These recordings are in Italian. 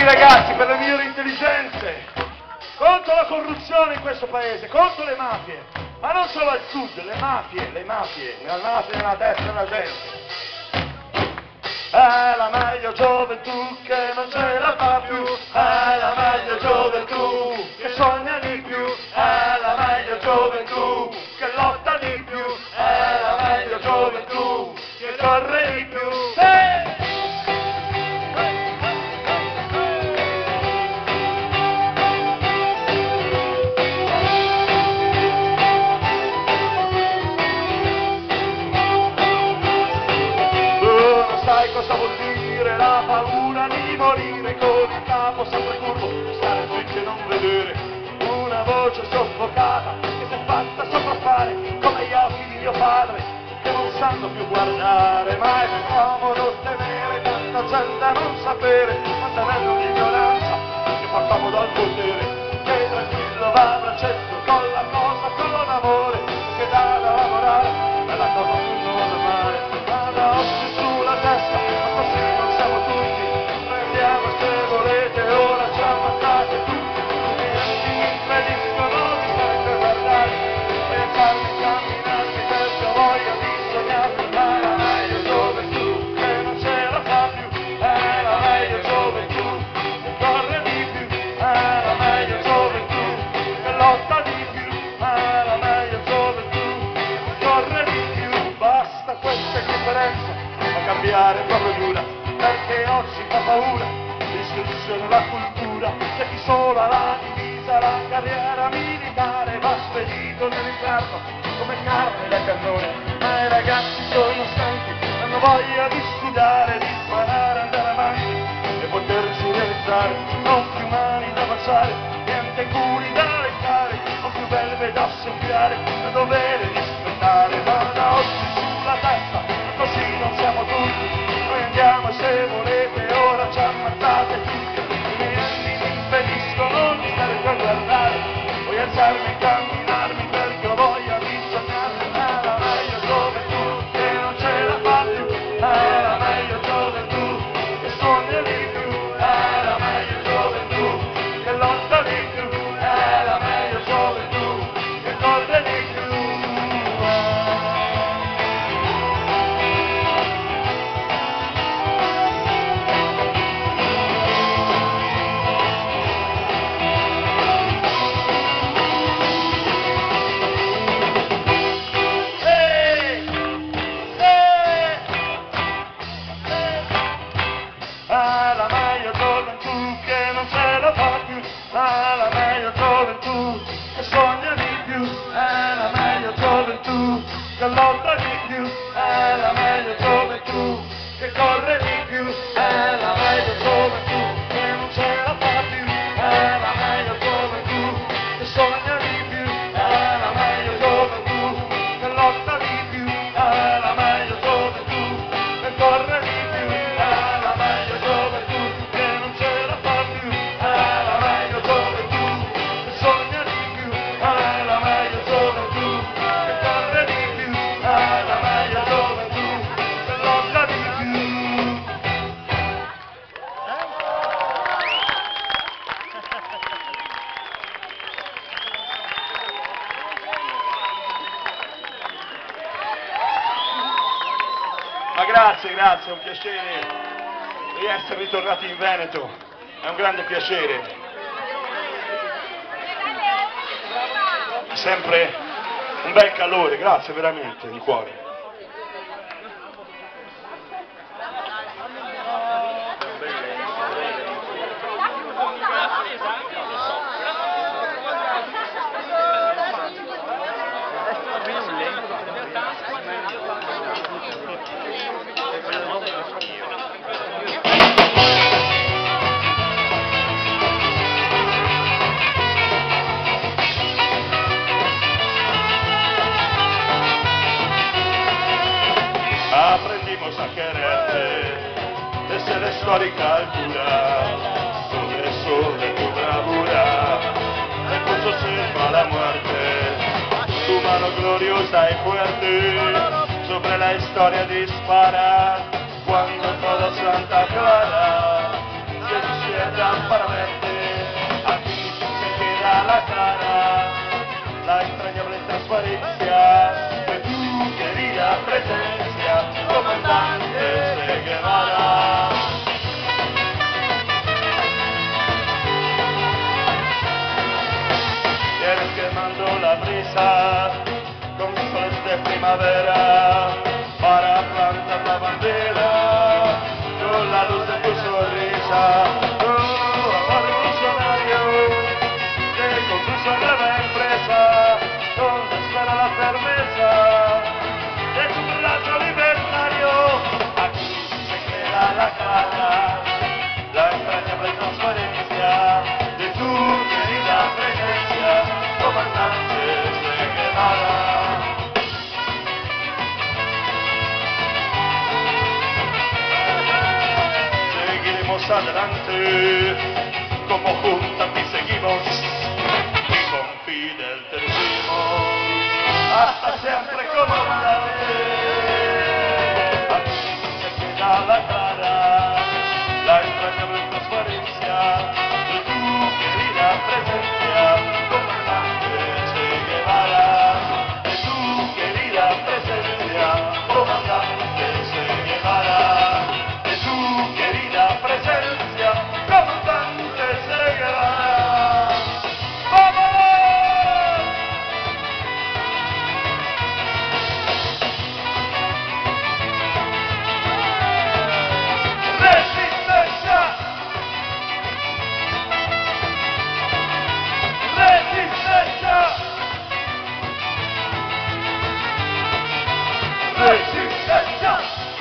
i ragazzi, per le migliori intelligenze, contro la corruzione in questo paese, contro le mafie, ma non solo al sud, le mafie nella testa della gente. È la meglio gioventù che non ce la fa più, è la meglio gioventù che sogna di più, è la meglio gioventù che lotta di più, è la meglio gioventù che corre di più. Cosa vuol dire la paura di morire con il capo sempre curvo, stare dritti e non vedere una voce soffocata che si è fatta sopraffare come gli occhi di mio padre che non sanno più guardare, ma è più comodo temere tanta gente a non sapere, mantenendo l'ignoranza che fa comodo al potere, che tranquillo va a braccetto con la cosa, con amore, che dà da lavorare, è la cosa più normale, ma da occhi sulla testa. Proprio dura, perché oggi fa paura l'istruzione, la cultura, c'è chi solo ha la divisa, la carriera militare va spedito nell'inferno come carne da cannone, ma i ragazzi sono stanchi, hanno voglia di studiare, di imparare, andare avanti e potersi realizzare, non più mani da baciare, niente curi da leccare, non più belve da soffiare, da dovere rispettare, ma da oggi sulla testa, così non siamo tutti. Andiamo se volete, ora ci ammazzate tutti, i miei anni mi impediscono di stare qua a guardare, voglio alzarmi e camminarmi perché ho voglia di sognare, è la meglio gioventù che non ce la fa più, è la meglio gioventù che sogna di più, è la meglio gioventù che lotta di più, è la meglio gioventù che corre di più. È la meglio gioventù che non ce la fa più, è la meglio gioventù che sogna di più, è la meglio gioventù che lotta di più, è la meglio gioventù che corre di più, è la meglio gioventù che non ce la fa più, è la meglio gioventù che sogna di più, è la meglio gioventù che lotta di più, è la meglio gioventù che corre di più. Ma grazie, è un piacere di essere ritornati in Veneto, è un grande piacere. È sempre un bel calore, grazie veramente, di cuore. Aprendimos a quererte desde la histórica altura, sobre tu bravura, el pulso sirva a la muerte, tu mano gloriosa y fuerte, sobre la historia dispara, cuando todo Santa Clara se perdiamo paramente, aquí se queda la cara, la entrañable transparencia de tu querida presencia, comandante Che Guevara. Vienes quemando la brisa con soles de primavera para plantar la bandera con la luz de tu sonrisa. Amor revolucionario que conduce a nueva empresa donde espera la firmeza de tu brazo libertario. Aquí se queda la cara, la entrañable transparencia de tu querida presencia, comandante Che Guevara. Seguiremos adelante, como juntas y seguimos, y con Fidel tercimos, hasta siempre comandante. Aquí se queda la cara, la entrañable transparencia de tu querida presencia, comandante Che Guevara, de tu querida presencia, comandante Che Guevara, de tu querida presencia, comandante Che Guevara. ¡Vamos! ¡Resistencia! ¡Resistencia! ¡Resistencia!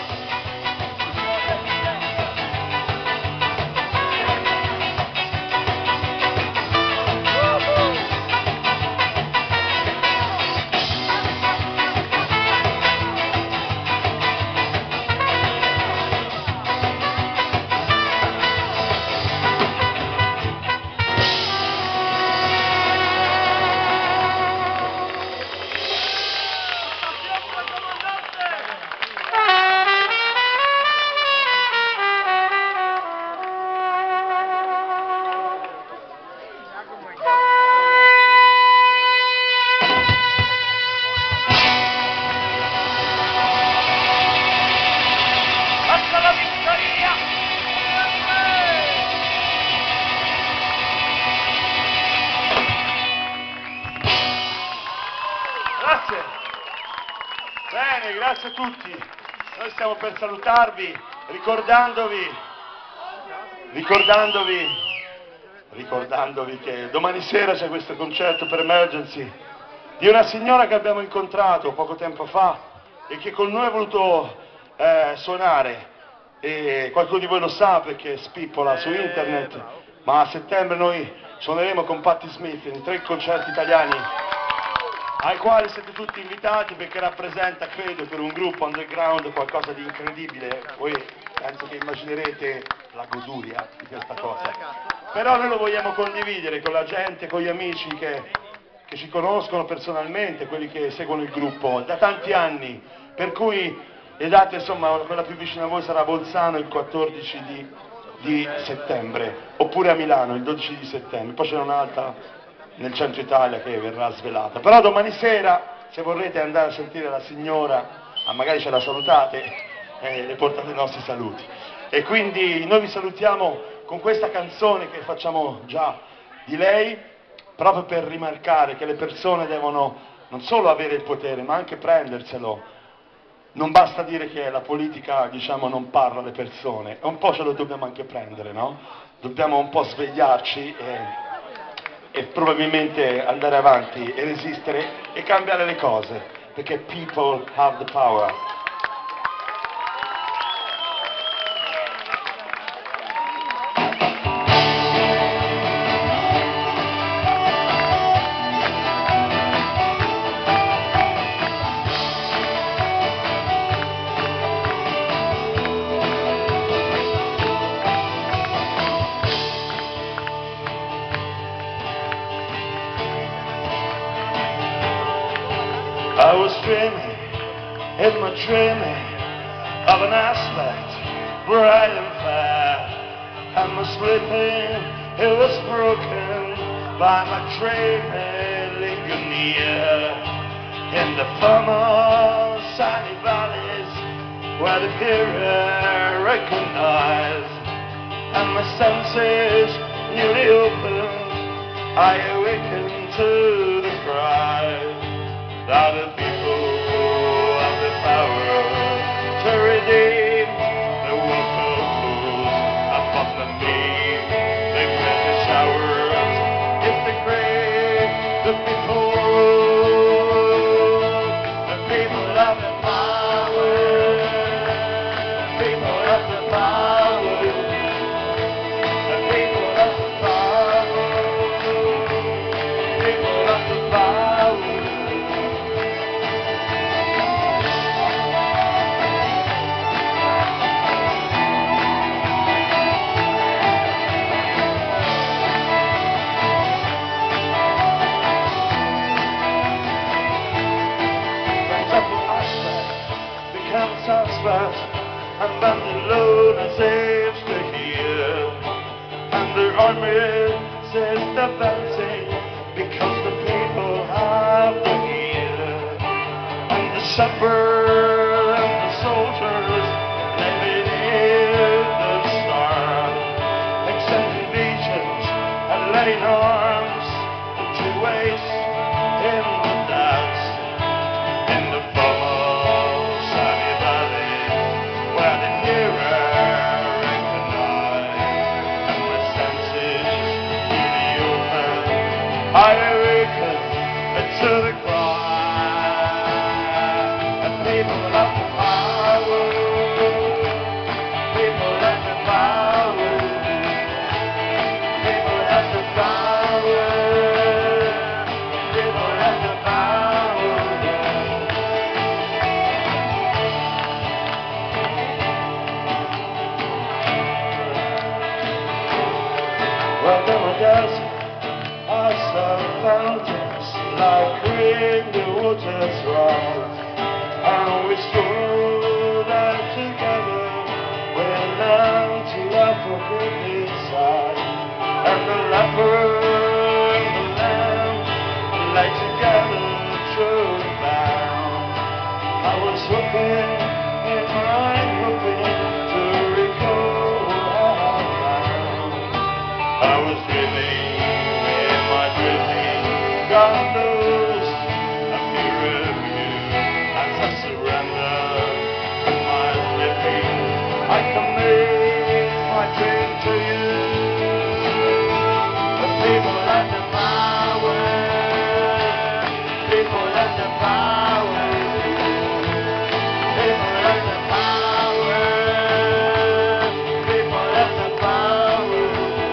¡Hasta la victoria! Grazie. Bene, grazie a tutti. Noi stiamo per salutarvi, ricordandovi che domani sera c'è questo concerto per Emergency di una signora che abbiamo incontrato poco tempo fa e che con noi ha voluto suonare, e qualcuno di voi lo sa perché spippola su internet, ma a settembre noi suoneremo con Patti Smith in 3 concerti italiani ai quali siete tutti invitati, perché rappresenta, credo, per un gruppo underground qualcosa di incredibile. Voi penso che immaginerete la goduria di questa cosa, però noi lo vogliamo condividere con la gente, con gli amici che ci conoscono personalmente, quelli che seguono il gruppo da tanti anni, per cui le date, insomma, quella più vicina a voi sarà a Bolzano il 14 di settembre, oppure a Milano il 12 di settembre, poi c'è un'altra nel centro Italia che verrà svelata. Però domani sera, se vorrete andare a sentire la signora, magari ce la salutate, le portate i nostri saluti. E quindi noi vi salutiamo con questa canzone che facciamo già di lei, proprio per rimarcare che le persone devono non solo avere il potere, ma anche prenderselo. Non basta dire che la politica, diciamo, non parla alle persone, un po' ce lo dobbiamo anche prendere, no? Dobbiamo un po' svegliarci e probabilmente andare avanti e resistere e cambiare le cose, perché people have the power. I was dreaming, in my dreaming, of an aspect bright and fair, and was sleeping, it was broken by my train lingering near. In the former sunny valleys where the hearer recognized, and my senses newly opened, I awakened to the cry that the people have the power to redeem the waterfalls above the me. They bring the showers if they crave the people have the power. People have the power. The people have the power. People have the power. Suspect, and then the load saves to hear, and the army says the dancing because the people have the ear, and the shepherd and the soldiers they beneath the star, extending legions and laying arms to waste in the dance. In the I awaken to the cry, and people have the power, people have the power, people have the power, people have the power. Well, there were days I saw fountains like green, the waters rise, and we strolled out together, we learned to love for goodness side, and the leper and the lamb lay together true and bound. I was hoping in mind, hoping to recall what I found. I was dreaming. God knows I'm here of you as I surrender to my living. I commit my dream to you. The people have the power. People have the power. People have the power. People have the power.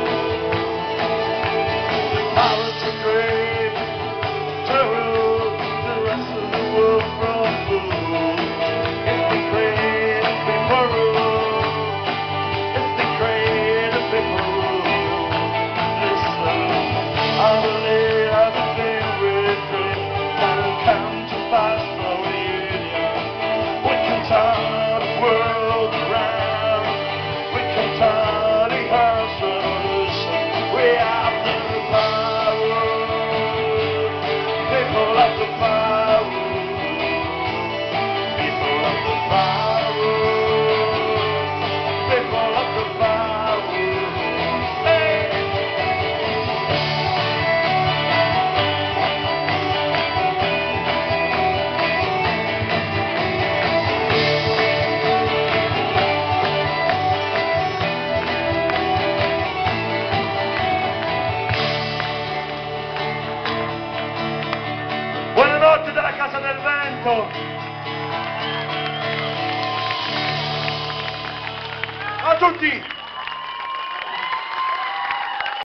The power to create. The rest of the world from food. It's the great people rule. It's the great people rule. Listen, I believe everything we dream can come to pass for union. We can turn the world around. We can turn the earth's revolution. We have the power. People have the power. People have the power. People have the power. Hey. Buonanotte dalla Casa del Vento. A tutti!